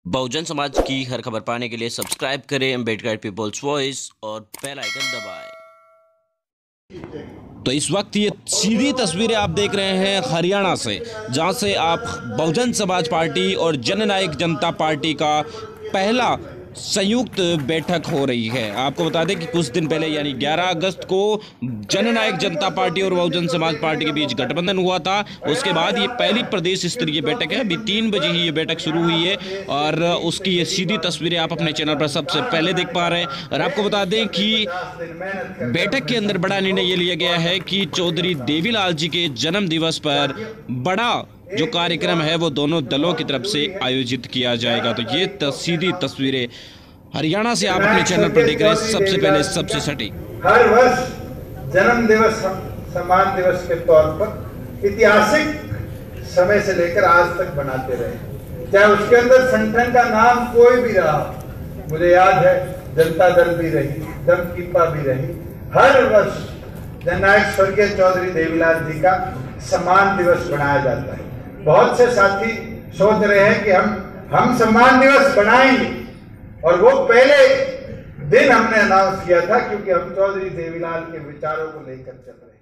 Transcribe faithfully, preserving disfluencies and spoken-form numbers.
बहुजन समाज की हर खबर पाने के लिए सब्सक्राइब करें अम्बेडकर पीपल्स वॉइस और बेल आइकन दबाएं। तो इस वक्त ये सीधी तस्वीरें आप देख रहे हैं हरियाणा से, जहां से आप बहुजन समाज पार्टी और जननायक जनता पार्टी का पहला संयुक्त बैठक हो रही है। आपको बता दें कि कुछ दिन पहले यानी ग्यारह अगस्त को जननायक जनता पार्टी और बहुजन समाज पार्टी के बीच गठबंधन हुआ था। उसके बाद ये पहली प्रदेश स्तरीय बैठक है। अभी तीन बजे ही ये बैठक शुरू हुई है और उसकी ये सीधी तस्वीरें आप अपने चैनल पर सबसे पहले देख पा रहे हैं। और आपको बता दें कि बैठक के अंदर बड़ा निर्णय ये लिया गया है कि चौधरी देवीलाल जी के जन्म दिवस पर बड़ा जो कार्यक्रम है वो दोनों दलों की तरफ से आयोजित किया जाएगा। तो ये सीधी तस्वीरें हरियाणा से आप अपने चैनल पर देख रहे हैं सबसे पहले सबसे सटीक। हर वर्ष जन्म दिवस सम्मान दिवस के तौर पर ऐतिहासिक समय से लेकर आज तक बनाते रहे, चाहे उसके अंदर संगठन का नाम कोई भी रहा। मुझे याद है जनता दल भी रही, दमकीपा भी रही। हर वर्ष जननायक स्वर्गीय चौधरी देवीलाल जी का सम्मान दिवस बनाया जाता है। बहुत से साथी सोच रहे हैं कि हम हम सम्मान दिवस बनाएंगे, और वो पहले दिन हमने अनाउंस किया था क्योंकि हम चौधरी देवीलाल के विचारों को लेकर चल रहे हैं।